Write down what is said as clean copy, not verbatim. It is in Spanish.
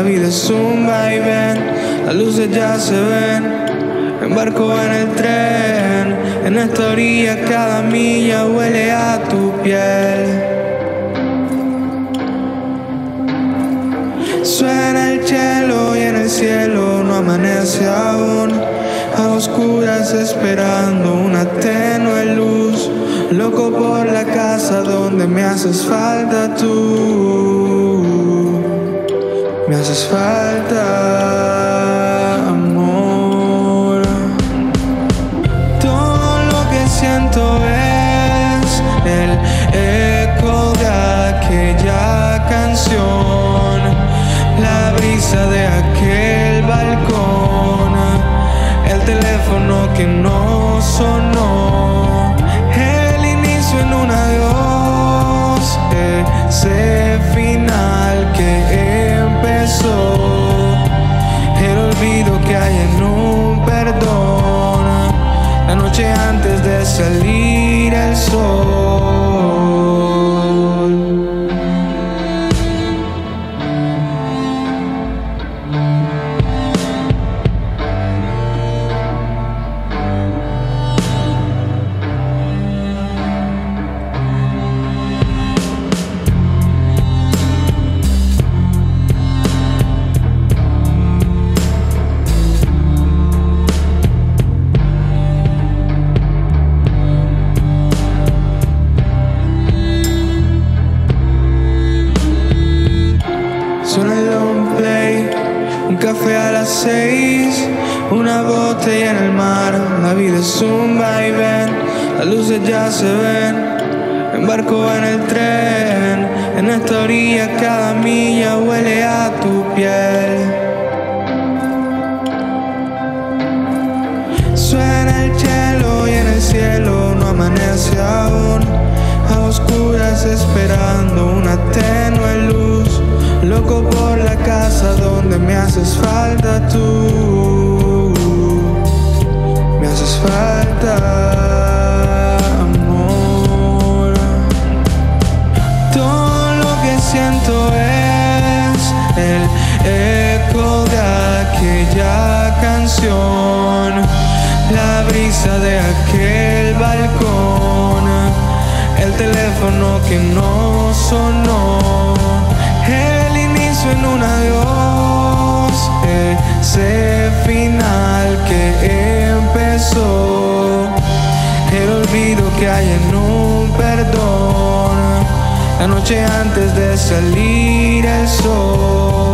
vida es un vaivén, las luces ya se ven. Me embarco en el tren, en esta orilla cada milla huele a tu piel. Suena el cello y en el cielo no amanece aún. A oscuras esperando una tenue luz. Loco por la casa donde me haces falta tú. Me haces falta, amor. Todo lo que siento es el eco de aquella canción, la brisa de aquel balcón, el teléfono que no sonó, el inicio en un adiós, ese final que empezó, el olvido que hay en un perdón, la noche antes de salir el sol. Suena el long play, un café a las 6, una botella en el mar. La vida es un vaivén, las luces ya se ven. Me embarco en el tren, en esta orilla cada milla huele a tu piel. Suena el cello y en el cielo no amanece aún. A oscuras esperando una tenue luz. Loco por la casa donde me haces falta tú. Me haces falta, amor. Todo lo que siento es el eco de aquella canción, la brisa de aquel balcón, el teléfono que no sonó, el inicio en un adiós, ese final que empezó, el olvido que hay en un perdón, la noche antes de salir el sol.